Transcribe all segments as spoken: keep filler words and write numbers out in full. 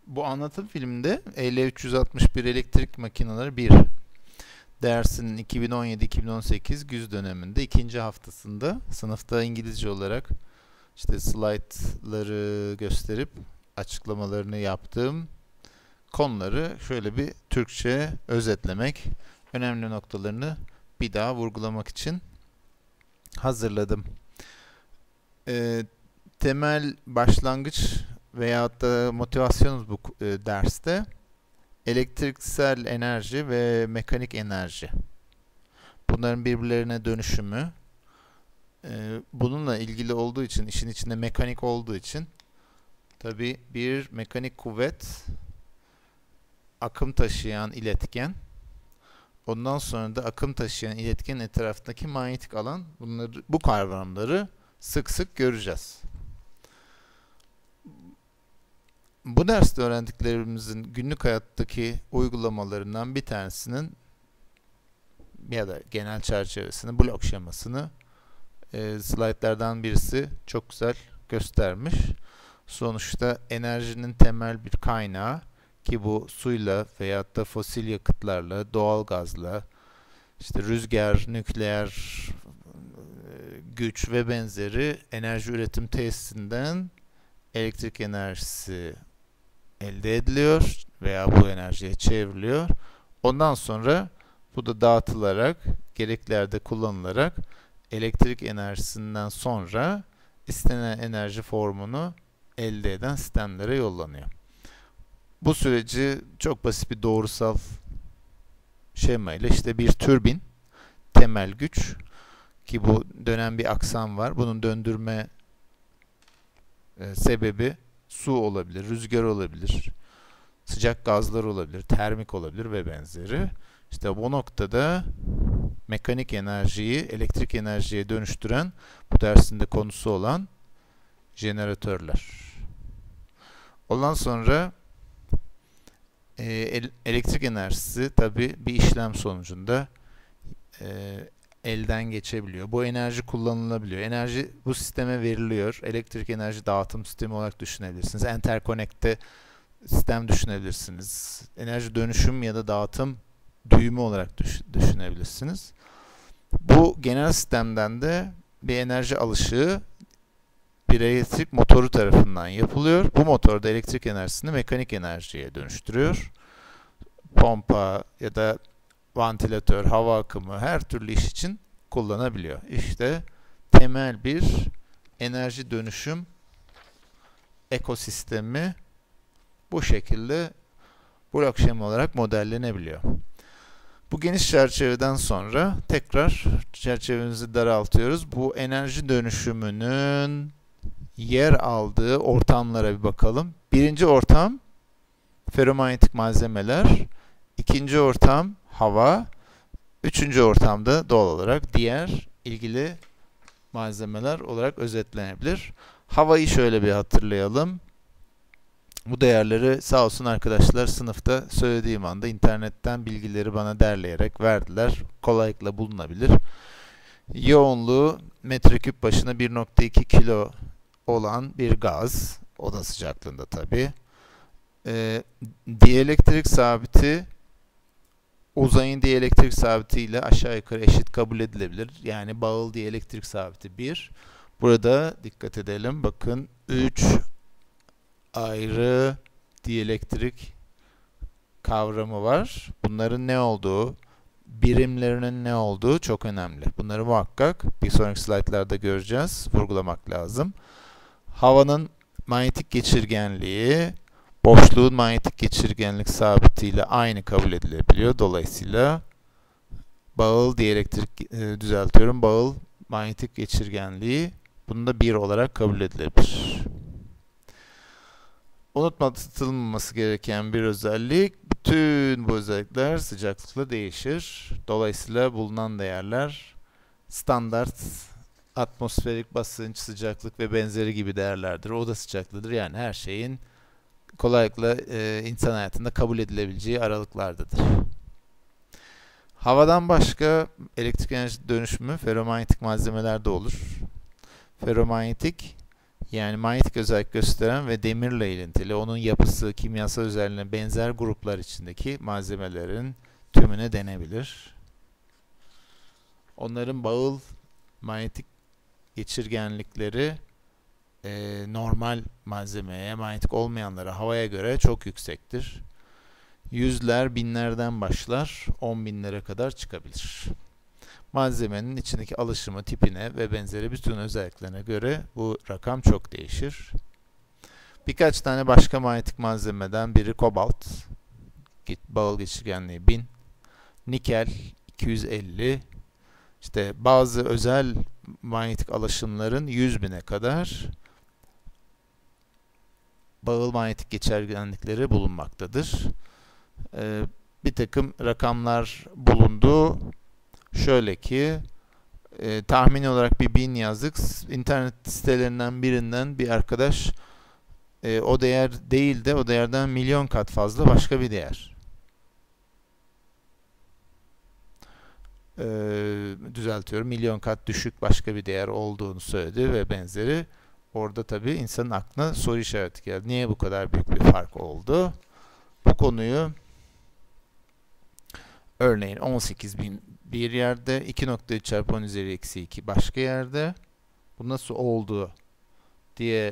Bu anlatım filminde E L üç yüz altmış bir elektrik makineleri bir dersinin iki bin on yedi-iki bin on sekiz güz döneminde ikinci haftasında sınıfta İngilizce olarak işte slaytları gösterip açıklamalarını yaptığım konuları şöyle bir Türkçe özetlemek, önemli noktalarını bir daha vurgulamak için hazırladım. Ee, temel başlangıç veyahut da motivasyonumuz bu e, derste elektriksel enerji ve mekanik enerji. Bunların birbirlerine dönüşümü, e, bununla ilgili olduğu için, işin içinde mekanik olduğu için tabii bir mekanik kuvvet, akım taşıyan iletken, ondan sonra da akım taşıyan iletkenin etrafındaki manyetik alan, bunları, bu kavramları sık sık göreceğiz. Bu derste öğrendiklerimizin günlük hayattaki uygulamalarından bir tanesinin ya da genel çerçevesini, blok şemasını e, slaytlardan birisi çok güzel göstermiş. Sonuçta enerjinin temel bir kaynağı ki bu suyla veyahut da fosil yakıtlarla, doğal gazla, işte rüzgar, nükleer güç ve benzeri enerji üretim tesisinden elektrik enerjisi elde ediliyor veya bu enerjiye çevriliyor. Ondan sonra bu da dağıtılarak, gerekli yerde kullanılarak elektrik enerjisinden sonra istenen enerji formunu elde eden sistemlere yollanıyor. Bu süreci çok basit bir doğrusal şema ile işte bir türbin, temel güç ki bu dönen bir aksam var. Bunun döndürme e, sebebi su olabilir, rüzgar olabilir, sıcak gazlar olabilir, termik olabilir ve benzeri. İşte bu noktada mekanik enerjiyi elektrik enerjiye dönüştüren, bu dersin de konusu olan jeneratörler. Ondan sonra e, elektrik enerjisi tabii bir işlem sonucunda e, elden geçebiliyor. Bu enerji kullanılabiliyor. Enerji bu sisteme veriliyor. Elektrik enerji dağıtım sistemi olarak düşünebilirsiniz. Interconnect'te sistem düşünebilirsiniz. Enerji dönüşüm ya da dağıtım düğümü olarak düş düşünebilirsiniz. Bu genel sistemden de bir enerji alışı bir elektrik motoru tarafından yapılıyor. Bu motor da elektrik enerjisini mekanik enerjiye dönüştürüyor. Pompa ya da vantilatör, hava akımı her türlü iş için kullanabiliyor. İşte temel bir enerji dönüşüm ekosistemi bu şekilde blok şema olarak modellenebiliyor. Bu geniş çerçeveden sonra tekrar çerçevemizi daraltıyoruz. Bu enerji dönüşümünün yer aldığı ortamlara bir bakalım. Birinci ortam ferromanyetik malzemeler, ikinci ortam hava, üçüncü ortamda doğal olarak diğer ilgili malzemeler olarak özetlenebilir. Havayı şöyle bir hatırlayalım. Bu değerleri sağ olsun arkadaşlar sınıfta söylediğim anda internetten bilgileri bana derleyerek verdiler. Kolaylıkla bulunabilir. Yoğunluğu metreküp başına bir nokta iki kilo olan bir gaz. Oda sıcaklığında tabii. Ee, dielektrik sabiti uzayın dielektrik sabiti ile aşağı yukarı eşit kabul edilebilir. Yani bağıl dielektrik sabiti bir. Burada dikkat edelim. Bakın üç ayrı dielektrik kavramı var. Bunların ne olduğu, birimlerinin ne olduğu çok önemli. Bunları muhakkak bir sonraki slaytlarda göreceğiz. Vurgulamak lazım. Havanın manyetik geçirgenliği boşluğun manyetik geçirgenlik sabitiyle aynı kabul edilebiliyor. Dolayısıyla bağıl dielektrik e, düzeltiyorum. Bağıl manyetik geçirgenliği bunu da bir olarak kabul edilebilir. Unutulmaması gereken bir özellik, bütün bu özellikler sıcaklıkla değişir. Dolayısıyla bulunan değerler standart atmosferik basınç, sıcaklık ve benzeri gibi değerlerdir. Oda sıcaklığıdır. Yani her şeyin kolaylıkla e, insan hayatında kabul edilebileceği aralıklardadır. Havadan başka elektrik enerji dönüşümü ferromanyetik malzemelerde olur. Ferromanyetik yani manyetik özellik gösteren ve demirle ilintili, onun yapısı, kimyasal özelliğine benzer gruplar içindeki malzemelerin tümüne denebilir. Onların bağıl manyetik geçirgenlikleri e, normal malzemeye, manyetik olmayanlara, havaya göre çok yüksektir. Yüzler, binlerden başlar, on binlere kadar çıkabilir. Malzemenin içindeki alışımı, tipine ve benzeri bütün özelliklerine göre bu rakam çok değişir. Birkaç tane başka manyetik malzemeden biri kobalt, bağıl geçirgenliği bin, nikel iki yüz elli, işte bazı özel manyetik alaşımların yüz bine kadar bağıl manyetik geçirgenlikleri bulunmaktadır. Ee, bir takım rakamlar bulundu. Şöyle ki e, tahmini olarak bir bin yazdık. İnternet sitelerinden birinden bir arkadaş e, o değer değil de o değerden milyon kat fazla başka bir değer e, düzeltiyorum. Milyon kat düşük başka bir değer olduğunu söyledi ve benzeri. Orada tabii insanın aklına soru işareti geldi. Niye bu kadar büyük bir fark oldu? Bu konuyu örneğin on sekiz bin bir yerde, iki nokta üç çarpı on üzeri eksi iki başka yerde. Bu nasıl oldu diye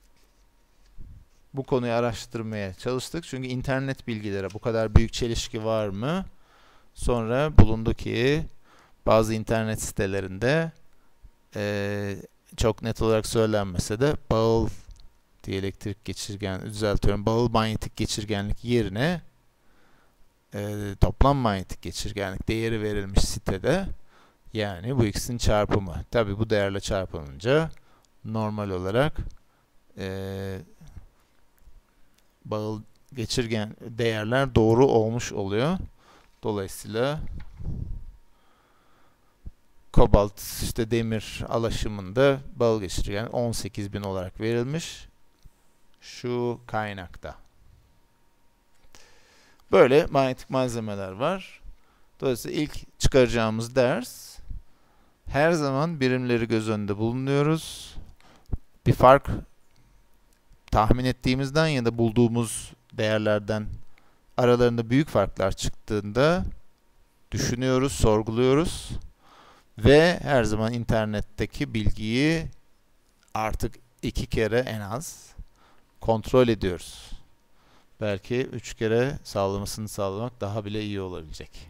bu konuyu araştırmaya çalıştık. Çünkü internet bilgilere bu kadar büyük çelişki var mı? Sonra bulundu ki bazı internet sitelerinde e, çok net olarak söylenmese de bağıl dielektrik geçirgen, düzeltiyorum, bağıl manyetik geçirgenlik yerine e, toplam manyetik geçirgenlik değeri verilmiş sitede, yani bu ikisinin çarpımı. Tabi bu değerle çarpılınca normal olarak e, bağıl geçirgen değerler doğru olmuş oluyor. Dolayısıyla kobalt, işte demir alaşımında bağıl geçirgen on sekiz bin olarak verilmiş şu kaynakta. Böyle manyetik malzemeler var. Dolayısıyla ilk çıkaracağımız ders, her zaman birimleri göz önünde bulunuyoruz. Bir fark tahmin ettiğimizden ya da bulduğumuz değerlerden aralarında büyük farklar çıktığında düşünüyoruz, sorguluyoruz ve her zaman internetteki bilgiyi artık iki kere en az kontrol ediyoruz. Belki üç kere sağlamasını sağlamak daha bile iyi olabilecek.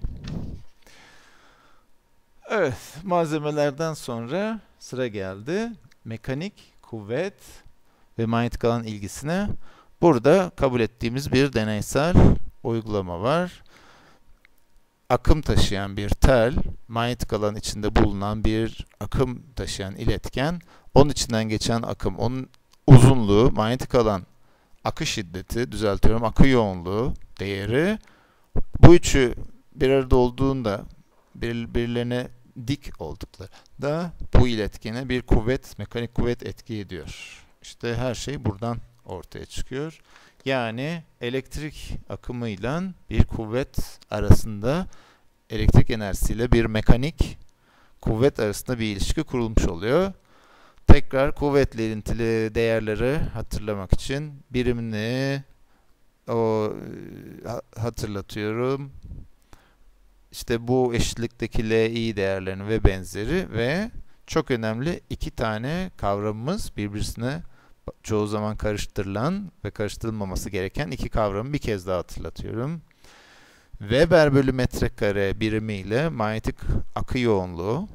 Evet, malzemelerden sonra sıra geldi mekanik, kuvvet ve manyetik alan ilgisine. Burada kabul ettiğimiz bir deneysel uygulama var. Akım taşıyan bir tel, manyetik alan içinde bulunan bir akım taşıyan iletken, onun içinden geçen akım, onun uzunluğu, manyetik alan akı şiddeti, düzeltiyorum, akı yoğunluğu değeri, bu üçü bir arada olduğunda, birbirlerine dik olduklarında bu iletkene bir kuvvet, mekanik kuvvet etki ediyor. İşte her şey buradan ortaya çıkıyor. Yani elektrik akımıyla bir kuvvet arasında, elektrik enerjisiyle bir mekanik kuvvet arasında bir ilişki kurulmuş oluyor. Tekrar kuvvetle ilintili değerleri hatırlamak için birimini o hatırlatıyorum. İşte bu eşitlikteki Li değerlerini ve benzeri ve çok önemli iki tane kavramımız, birbirine çoğu zaman karıştırılan ve karıştırılmaması gereken iki kavramı bir kez daha hatırlatıyorum. Weber bölü metrekare birimiyle manyetik akı yoğunluğu,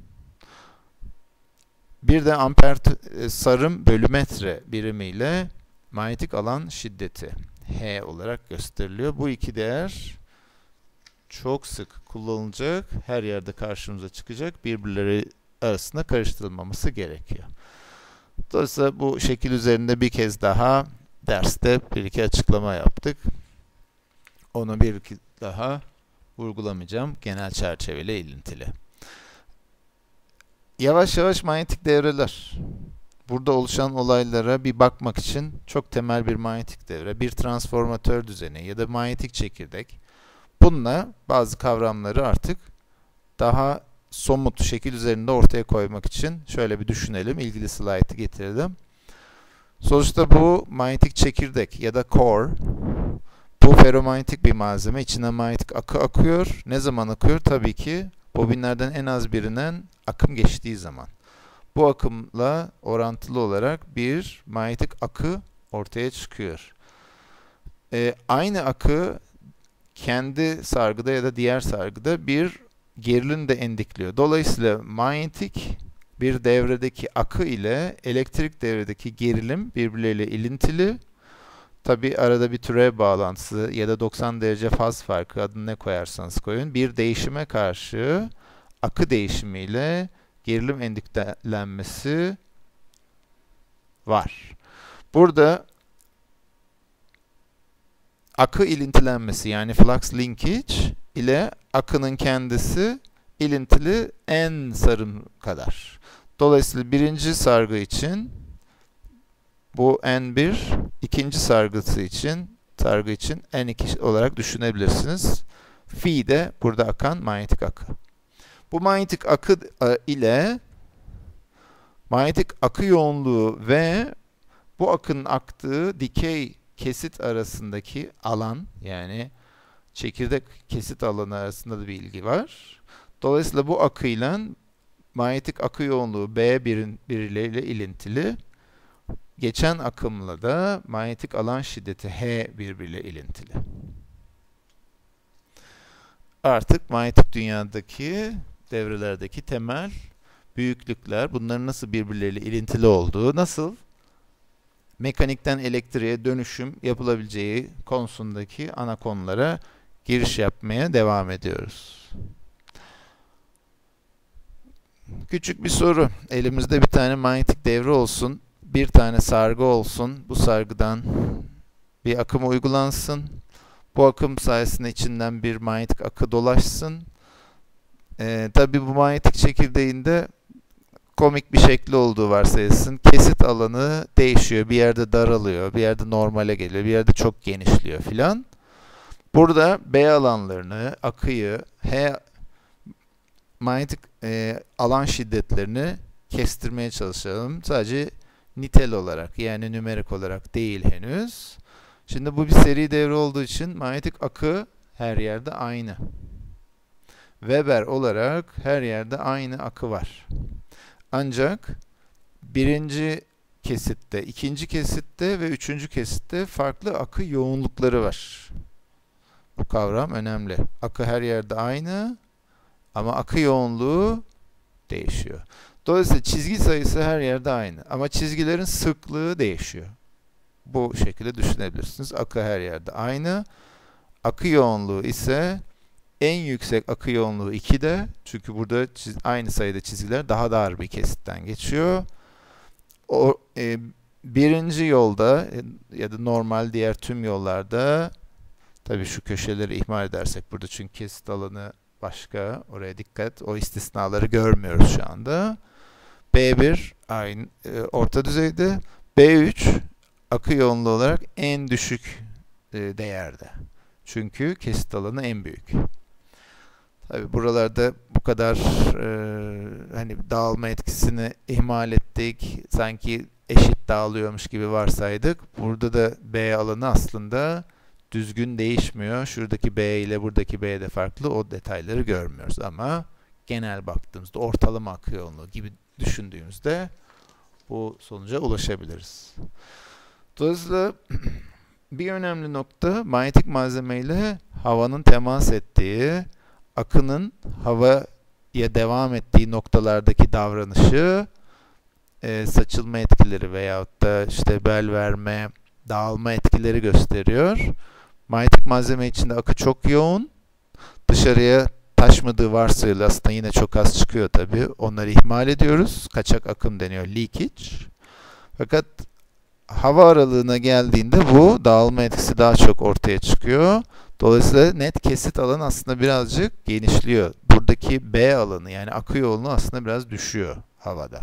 bir de amper sarım bölü metre birimiyle manyetik alan şiddeti H olarak gösteriliyor. Bu iki değer çok sık kullanılacak, her yerde karşımıza çıkacak, birbirleri arasında karıştırılmaması gerekiyor. Dolayısıyla bu şekil üzerinde bir kez daha derste bir iki açıklama yaptık. Onu bir iki daha vurgulamayacağım, genel çerçeveyle ilintili. Yavaş yavaş manyetik devreler. Burada oluşan olaylara bir bakmak için çok temel bir manyetik devre, bir transformatör düzeni ya da manyetik çekirdek. Bununla bazı kavramları artık daha somut şekil üzerinde ortaya koymak için şöyle bir düşünelim. İlgili slaytı getirelim. Sonuçta bu manyetik çekirdek ya da core. Bu ferromanyetik bir malzeme. İçinden manyetik akı akıyor. Ne zaman akıyor? Tabii ki bobinlerden en az birinden akım geçtiği zaman. Bu akımla orantılı olarak bir manyetik akı ortaya çıkıyor. Ee, aynı akı kendi sargıda ya da diğer sargıda bir gerilim de endikliyor. Dolayısıyla manyetik bir devredeki akı ile elektrik devredeki gerilim birbirleriyle ilintili. Tabi arada bir türev bağlantısı ya da doksan derece faz farkı, adını ne koyarsanız koyun, bir değişime karşı akı değişimiyle gerilim endüklenmesi var. Burada akı ilintilenmesi yani flux linkage ile akının kendisi ilintili en sarım kadar. Dolayısıyla birinci sargı için bu N bir, ikinci sargısı için, sargı için N iki olarak düşünebilirsiniz. Phi de burada akan manyetik akı. Bu manyetik akı ile manyetik akı yoğunluğu ve bu akının aktığı dikey kesit arasındaki alan, yani çekirdek kesit alanı arasında da bir ilgi var. Dolayısıyla bu akıyla manyetik akı yoğunluğu B birin birileriyle ilintili. Geçen akımla da manyetik alan şiddeti H birbiriyle ilintili. Artık manyetik dünyadaki devrelerdeki temel büyüklükler, bunların nasıl birbirleriyle ilintili olduğu, nasıl mekanikten elektriğe dönüşüm yapılabileceği konusundaki ana konulara giriş yapmaya devam ediyoruz. Küçük bir soru. Elimizde bir tane manyetik devre olsun. Bir tane sargı olsun. Bu sargıdan bir akım uygulansın. Bu akım sayesinde içinden bir manyetik akı dolaşsın. Ee, tabii bu manyetik çekirdeğinde komik bir şekli olduğu varsayılsın. Kesit alanı değişiyor. Bir yerde daralıyor, bir yerde normale geliyor, bir yerde çok genişliyor filan. Burada B alanlarını, akıyı, H manyetik e, alan şiddetlerini kestirmeye çalışalım. Sadece nitel olarak, yani nümerik olarak değil henüz. Şimdi bu bir seri devre olduğu için manyetik akı her yerde aynı. Weber olarak her yerde aynı akı var. Ancak birinci kesitte, ikinci kesitte ve üçüncü kesitte farklı akı yoğunlukları var. Bu kavram önemli. Akı her yerde aynı ama akı yoğunluğu değişiyor. Dolayısıyla çizgi sayısı her yerde aynı ama çizgilerin sıklığı değişiyor. Bu şekilde düşünebilirsiniz. Akı her yerde aynı. Akı yoğunluğu ise en yüksek akı yoğunluğu iki'de. Çünkü burada aynı sayıda çizgiler daha dar bir kesitten geçiyor. O e, birinci yolda e, ya da normal diğer tüm yollarda, tabii şu köşeleri ihmal edersek burada, çünkü kesit alanı başka, oraya dikkat. O istisnaları görmüyoruz şu anda. B bir aynı e, orta düzeyde. B üç akı yoğunluğu olarak en düşük e, değerde. Çünkü kesit alanı en büyük. Tabii buralarda bu kadar e, hani dağılma etkisini ihmal ettik. Sanki eşit dağılıyormuş gibi varsaydık. Burada da B alanı aslında düzgün değişmiyor. Şuradaki B ile buradaki B de farklı. O detayları görmüyoruz ama genel baktığımızda ortalama akı yoğunluğu gibi düşündüğümüzde bu sonuca ulaşabiliriz. Dolayısıyla bir önemli nokta, manyetik malzeme ile havanın temas ettiği, akının havaya devam ettiği noktalardaki davranışı, e, saçılma etkileri veyahut da işte bel verme, dağılma etkileri gösteriyor. Manyetik malzeme içinde akı çok yoğun. Dışarıya taşmadığı varsayılır. Aslında yine çok az çıkıyor tabii. Onları ihmal ediyoruz. Kaçak akım deniyor. Leakage. Fakat hava aralığına geldiğinde bu dağılma etkisi daha çok ortaya çıkıyor. Dolayısıyla net kesit alanı aslında birazcık genişliyor. Buradaki B alanı, yani akı yoğunluğu aslında biraz düşüyor havada.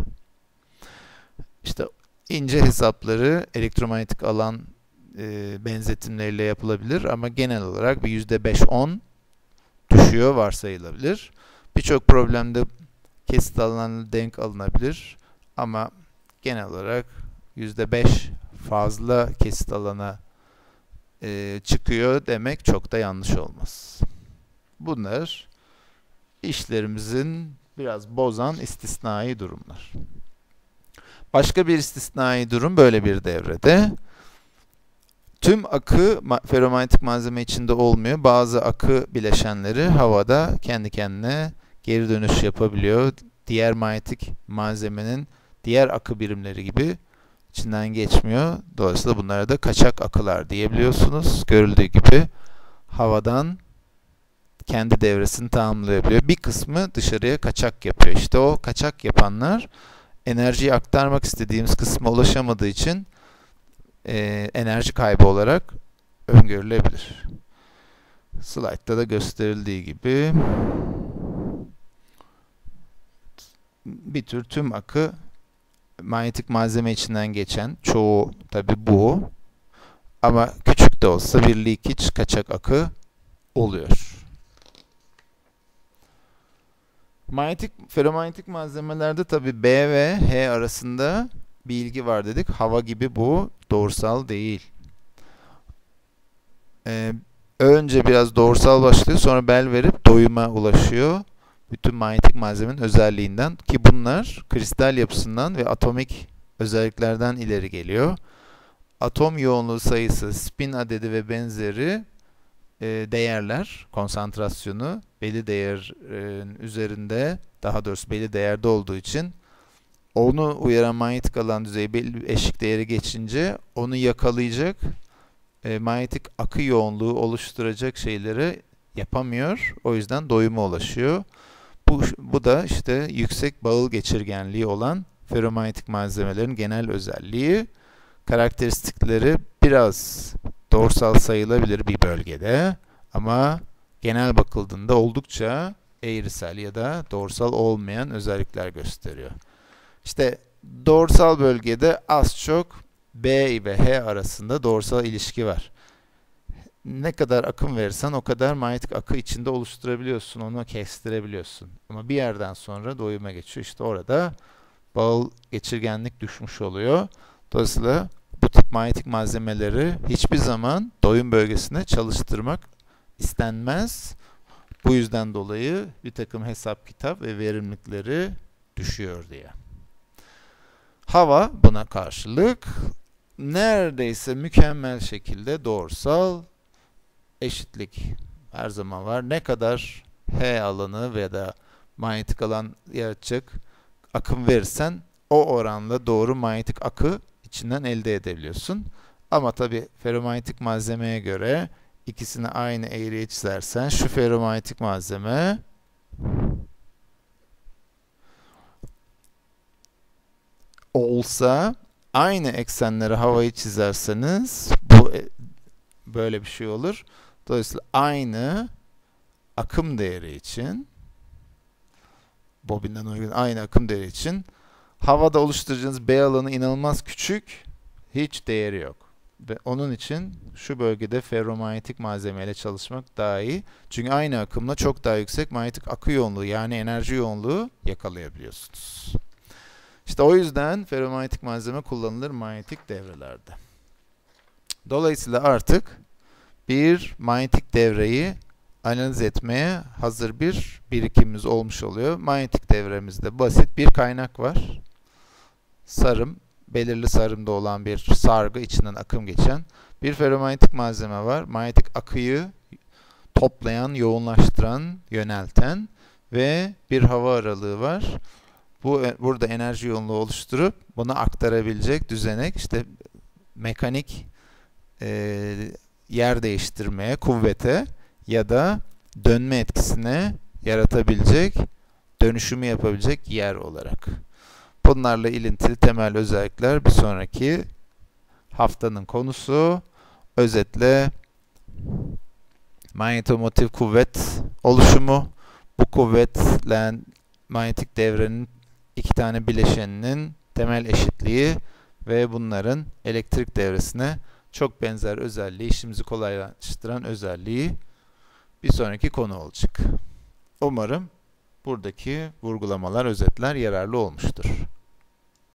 İşte ince hesapları elektromanyetik alan e, benzetimleriyle yapılabilir ama genel olarak bir yüzde beş on düşüyor varsayılabilir. Birçok problemde kesit alanı denk alınabilir ama genel olarak yüzde beş fazla kesit alana e, çıkıyor demek çok da yanlış olmaz. Bunlar işlerimizin biraz bozan istisnai durumlar. Başka bir istisnai durum böyle bir devrede. Tüm akı ferromanyetik malzeme içinde olmuyor. Bazı akı bileşenleri havada kendi kendine geri dönüş yapabiliyor. Diğer manyetik malzemenin diğer akı birimleri gibi içinden geçmiyor. Dolayısıyla bunlara da kaçak akılar diyebiliyorsunuz. Görüldüğü gibi havadan kendi devresini tamamlayabiliyor. Bir kısmı dışarıya kaçak yapıyor. İşte o kaçak yapanlar enerjiyi aktarmak istediğimiz kısma ulaşamadığı için e, enerji kaybı olarak öngörülebilir. Slide'da da gösterildiği gibi bir tür tüm akı manyetik malzeme içinden geçen, çoğu tabi bu ama küçük de olsa bir leakage, kaçak akı oluyor. Manyetik, ferromanyetik malzemelerde tabi B ve H arasında bir ilgi var dedik. Hava gibi bu doğrusal değil. Ee, önce biraz doğrusal başlıyor, sonra bel verip doyuma ulaşıyor. Bütün manyetik malzemenin özelliğinden, ki bunlar kristal yapısından ve atomik özelliklerden ileri geliyor. Atom yoğunluğu sayısı, spin adedi ve benzeri e, değerler, konsantrasyonu belli değerin üzerinde, daha doğrusu belli değerde olduğu için onu uyaran manyetik alan düzeyi belli bir eşik değeri geçince onu yakalayacak, e, manyetik akı yoğunluğu oluşturacak şeyleri yapamıyor. O yüzden doyuma ulaşıyor. Bu, bu da işte yüksek bağıl geçirgenliği olan ferromanyetik malzemelerin genel özelliği. Karakteristikleri biraz doğrusal sayılabilir bir bölgede ama genel bakıldığında oldukça eğrisel ya da doğrusal olmayan özellikler gösteriyor. İşte doğrusal bölgede az çok B ve H arasında doğrusal ilişki var. Ne kadar akım verirsen o kadar manyetik akı içinde oluşturabiliyorsun, onu kestirebiliyorsun. Ama bir yerden sonra doyuma geçiyor. İşte orada bağıl geçirgenlik düşmüş oluyor. Dolayısıyla bu tip manyetik malzemeleri hiçbir zaman doyum bölgesine çalıştırmak istenmez. Bu yüzden dolayı bir takım hesap kitap ve verimlilikleri düşüyor diye. Hava buna karşılık neredeyse mükemmel şekilde doğrusal, eşitlik her zaman var. Ne kadar H alanı veya da manyetik alan yaratacak akım verirsen o oranla doğru manyetik akı içinden elde edebiliyorsun. Ama tabi ferromanyetik malzemeye göre ikisini aynı eğriye çizersen şu ferromanyetik malzeme olsa aynı eksenlere havayı çizerseniz bu böyle bir şey olur. Dolayısıyla aynı akım değeri için, bobinden uygun aynı akım değeri için havada oluşturacağınız B alanı inanılmaz küçük, hiç değeri yok. Ve onun için şu bölgede ferromanyetik malzemeyle çalışmak daha iyi. Çünkü aynı akımla çok daha yüksek manyetik akı yoğunluğu, yani enerji yoğunluğu yakalayabiliyorsunuz. İşte o yüzden ferromanyetik malzeme kullanılır manyetik devrelerde. Dolayısıyla artık bir manyetik devreyi analiz etmeye hazır bir birikimimiz olmuş oluyor. Manyetik devremizde basit bir kaynak var. Sarım, belirli sarımda olan bir sargı, içinden akım geçen bir ferromanyetik malzeme var. Manyetik akıyı toplayan, yoğunlaştıran, yönelten ve bir hava aralığı var. Bu burada enerji yoğunluğu oluşturup bunu aktarabilecek düzenek, işte mekanik e, yer değiştirmeye, kuvvete ya da dönme etkisine yaratabilecek, dönüşümü yapabilecek yer olarak. Bunlarla ilintili temel özellikler bir sonraki haftanın konusu. Özetle manyetomotif kuvvet oluşumu, bu kuvvetle manyetik devrenin iki tane bileşeninin temel eşitliği ve bunların elektrik devresine çok benzer özelliği, işimizi kolaylaştıran özelliği bir sonraki konu olacak. Umarım buradaki vurgulamalar, özetler yararlı olmuştur.